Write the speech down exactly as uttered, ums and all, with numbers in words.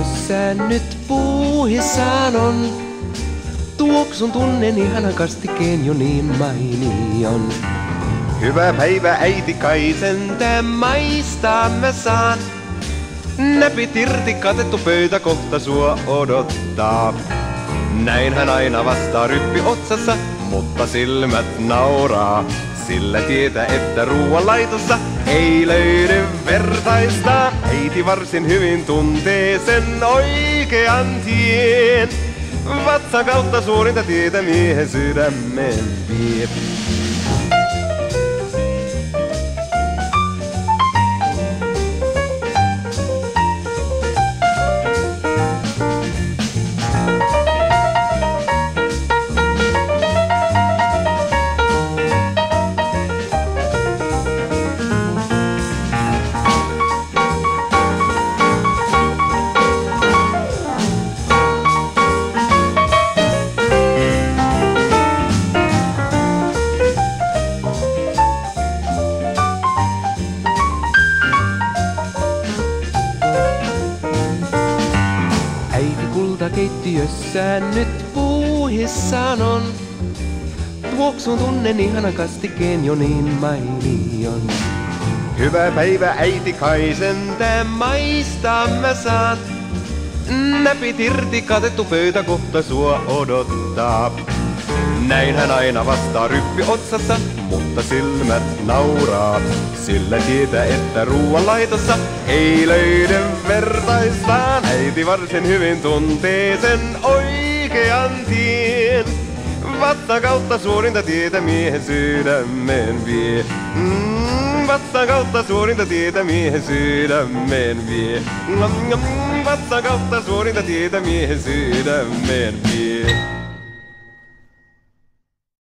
keittiössä nyt puuhissaan on. Tuoksun tunnen ihanan kastikeen jo niin mainion. Hyvä päivä äiti kai sentään maistaa mä saan. Näpit irti katettu pöytä kohta sua odottaa. Näin hän aina vastaa ryppi otsassa, mutta silmät nauraa. Sillä tietää, että ruoan laitossa ei löydy vertaista. Äiti varsin hyvin tuntee sen oikean tien. Vatsan kautta suurinta tietä miehen sydämen vie. Äiti kultakeittiössään nyt puuhissaan on. Tuoksun tunnen ihanan kastikeen jo niin mainion. Hyvä päivä äiti kai sentään maistaa mä saan. Näpit irti katettu pöytä kohta sua odottaa. Näin hän aina vastaa ryppi otsassa, mutta silmät nauraa. Sillä tietää, että ruoan laitossa ei löydy vertaistaan. Äiti varsin hyvin tuntee sen oikean tien. Vatsan kautta suurinta tietä miehen sydämeen vie. Mm, vatsan kautta suurinta tietä miehen sydämeen vie. Mm, vatsan kautta suurinta tietä miehen sydämeen vie.